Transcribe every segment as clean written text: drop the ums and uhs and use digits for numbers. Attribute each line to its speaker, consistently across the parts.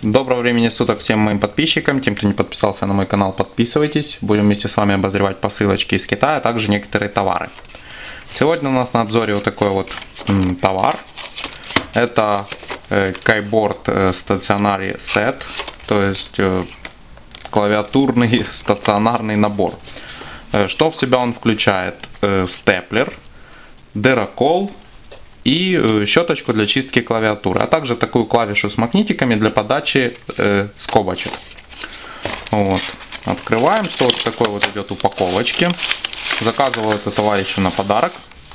Speaker 1: Доброго времени суток всем моим подписчикам, тем, кто не подписался на мой канал, подписывайтесь. Будем вместе с вами обозревать посылочки из Китая, а также некоторые товары. Сегодня у нас на обзоре вот такой вот товар. Это Keyboard Stationary Set, то есть клавиатурный стационарный набор. Что в себя он включает? Степлер, дырокол и щеточку для чистки клавиатуры, а также такую клавишу с магнитиками для подачи скобочек. Вот. Открываем, что вот такой вот идет упаковочки. Заказывал это товарищу на подарок.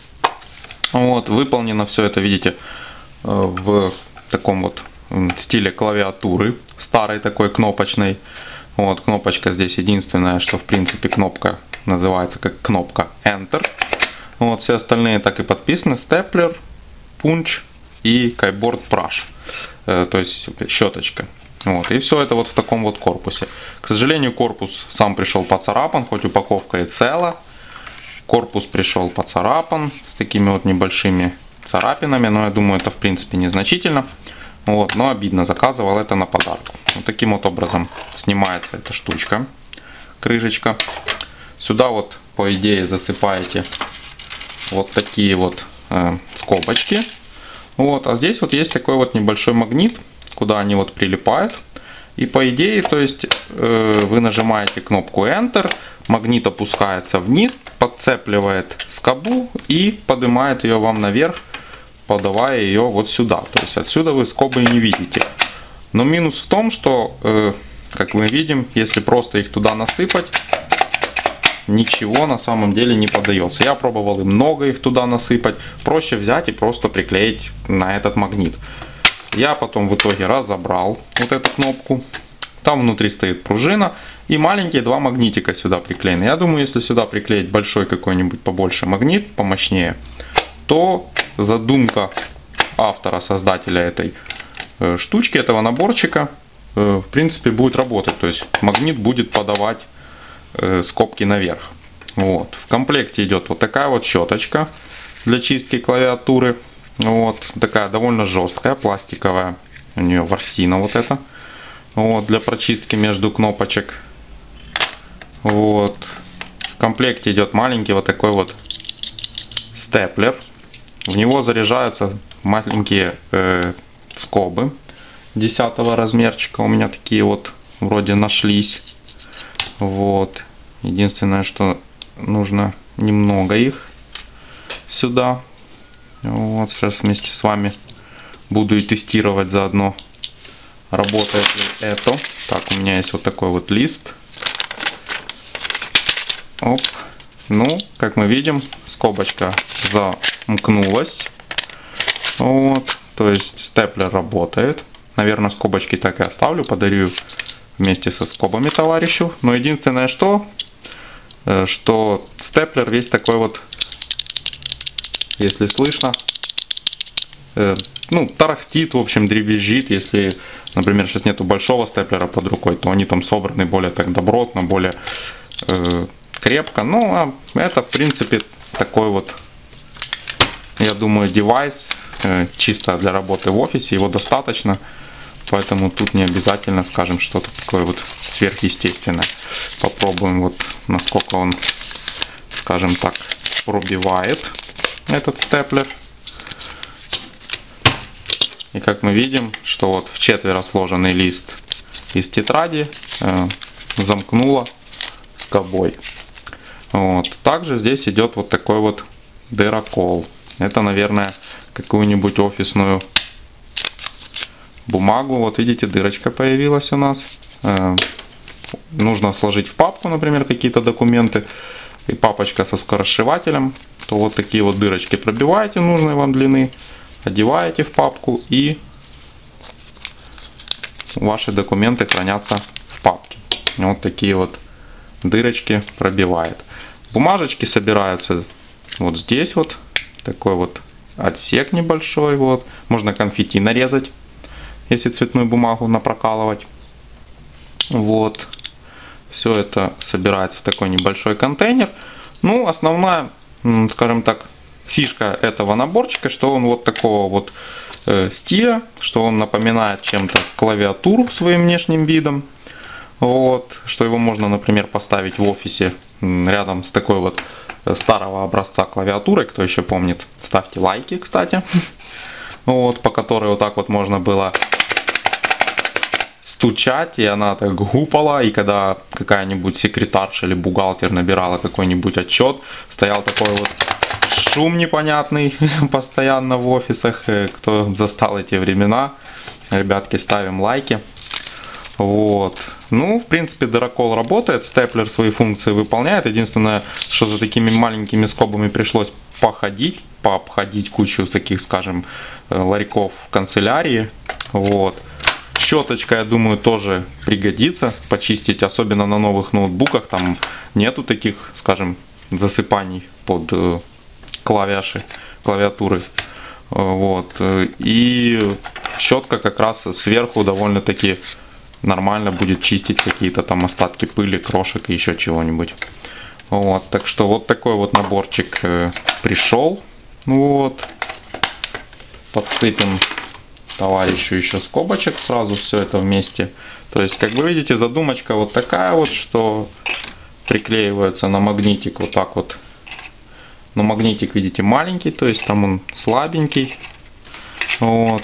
Speaker 1: Вот. Выполнено все это, видите, в таком вот стиле клавиатуры, старой такой кнопочной. Вот, кнопочка здесь единственная, что в принципе кнопка называется как кнопка Enter. Вот, все остальные так и подписаны: степлер, пунч и Keyboard Brush, то есть щеточка. Вот, и все это вот в таком вот корпусе. К сожалению, корпус сам пришел поцарапан, хоть упаковка и цела. Корпус пришел поцарапан с такими вот небольшими царапинами, но я думаю, это в принципе незначительно. Вот, но обидно, заказывал это на подарок. Вот таким вот образом снимается эта штучка, крышечка. Сюда вот по идее засыпаете вот такие вот скобочки. Вот, а здесь вот есть такой вот небольшой магнит, куда они вот прилипают. И по идее, то есть вы нажимаете кнопку Enter, магнит опускается вниз, подцепливает скобу и поднимает ее вам наверх, подавая ее вот сюда. То есть отсюда вы скобы не видите. Но минус в том, что, как мы видим, если просто их туда насыпать, ничего на самом деле не подается. Я пробовал и много их туда насыпать. Проще взять и просто приклеить на этот магнит. Я потом в итоге разобрал вот эту кнопку. Там внутри стоит пружина и маленькие два магнитика сюда приклеены. Я думаю, если сюда приклеить большой какой-нибудь побольше магнит, помощнее, то задумка автора, создателя этой штучки, этого наборчика, в принципе будет работать. То есть магнит будет подавать скобки наверх. Вот. В комплекте идет вот такая вот щеточка для чистки клавиатуры. Вот. Такая довольно жесткая, пластиковая. У нее ворсина вот эта. Вот. Для прочистки между кнопочек. Вот. В комплекте идет маленький вот такой вот степлер. В него заряжаются маленькие скобы 10 размерчика. У меня такие вот вроде нашлись. Вот. Единственное, что нужно немного их сюда. Вот. Сейчас вместе с вами буду и тестировать заодно, работает ли это. Так, у меня есть вот такой вот лист. Оп. Ну, как мы видим, скобочка замкнулась. Вот. То есть степлер работает. Наверное, скобочки так и оставлю, подарю вместе со скобами товарищу. Но единственное, что степлер весь такой вот, если слышно, ну, тарахтит, в общем, дребезжит. Если, например, сейчас нету большого степлера под рукой, то они там собраны более так добротно, более крепко. Ну, а это, в принципе, такой вот, я думаю, девайс чисто для работы в офисе. Его достаточно. Поэтому тут не обязательно, скажем, что-то такое вот сверхъестественное. Попробуем вот насколько он, скажем так, пробивает этот степлер. И как мы видим, что вот в четверо сложенный лист из тетради замкнуло скобой. Вот. Также здесь идет вот такой вот дырокол. Это, наверное, какую-нибудь офисную бумагу. Вот видите, дырочка появилась у нас. Нужно сложить в папку, например, какие-то документы. И папочка со скоросшивателем. То вот такие вот дырочки пробиваете нужной вам длины. Одеваете в папку, и ваши документы хранятся в папке. Вот такие вот дырочки пробивает. Бумажечки собираются вот здесь вот. Такой вот отсек небольшой. Вот. Можно конфетти нарезать, если цветную бумагу напрокалывать. Вот. Все это собирается в такой небольшой контейнер. Ну, основная, скажем так, фишка этого наборчика, что он вот такого вот стиля, что он напоминает чем-то клавиатуру своим внешним видом. Вот, что его можно, например, поставить в офисе рядом с такой вот старого образца клавиатурой. Кто еще помнит, ставьте лайки, кстати. Вот, по которой вот так вот можно было стучать, и она так гупала, и когда какая-нибудь секретарша или бухгалтер набирала какой-нибудь отчет, стоял такой вот шум непонятный постоянно в офисах. Кто застал эти времена, ребятки, ставим лайки. Вот. Ну, в принципе, Дырокол работает, степлер свои функции выполняет. Единственное, что за такими маленькими скобами пришлось пообходить кучу таких, скажем, ларьков в канцелярии. Вот. Щеточка, я думаю, тоже пригодится почистить, особенно на новых ноутбуках. Там нету таких, скажем, засыпаний под клавиатуры. Вот. И щетка как раз сверху довольно-таки нормально будет чистить какие-то там остатки пыли, крошек и еще чего-нибудь. Вот. Так что вот такой вот наборчик пришел. Вот. Подсыпем товарищу еще скобочек сразу, все это вместе. То есть, как вы видите, задумочка вот такая вот, что приклеивается на магнитик вот так вот. Но магнитик, видите, маленький, то есть там он слабенький. Вот.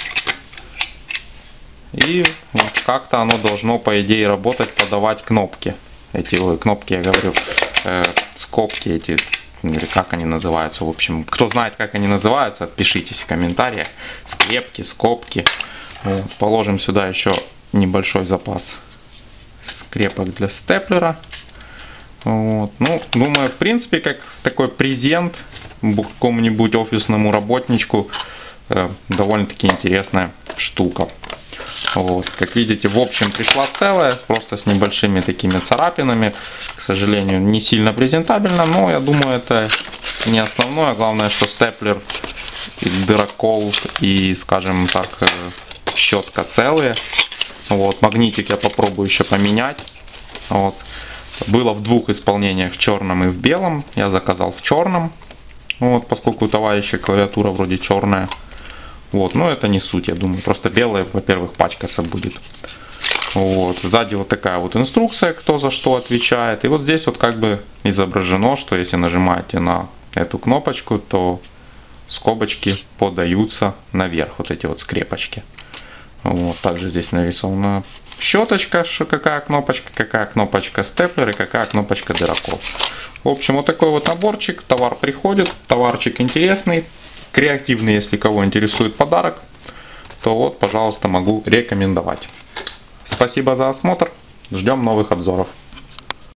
Speaker 1: И вот как-то оно должно, по идее, работать, подавать кнопки. Кнопки, я говорю, скобки эти, или как они называются. В общем, кто знает, как они называются, пишите в комментариях. Скрепки, скобки. Вот. Положим сюда еще небольшой запас скрепок для степлера. Вот. Ну, думаю, в принципе, как такой презент какому-нибудь офисному работничку, довольно-таки интересная штука. Вот. Как видите, в общем пришла целая, просто с небольшими такими царапинами. К сожалению, не сильно презентабельно, но я думаю, это не основное. Главное, что степлер, дырокол и, скажем так, щетка целые. Вот. Магнитик я попробую еще поменять. Вот. Было в двух исполнениях, в черном и в белом. Я заказал в черном. Вот, поскольку у товарища клавиатура вроде черная. Вот, но это не суть, я думаю. Просто белая, во-первых, пачкаться будет. Вот. Сзади вот такая вот инструкция, кто за что отвечает. И вот здесь вот как бы изображено, что если нажимаете на эту кнопочку, то скобочки подаются наверх. Вот эти вот скрепочки. Вот. Также здесь нарисована щеточка, какая кнопочка степлер и какая кнопочка дырокол. В общем, вот такой вот наборчик. Товар приходит. Товарчик интересный. Креативный, если кого интересует подарок, то вот, пожалуйста, могу рекомендовать. Спасибо за осмотр. Ждем новых обзоров.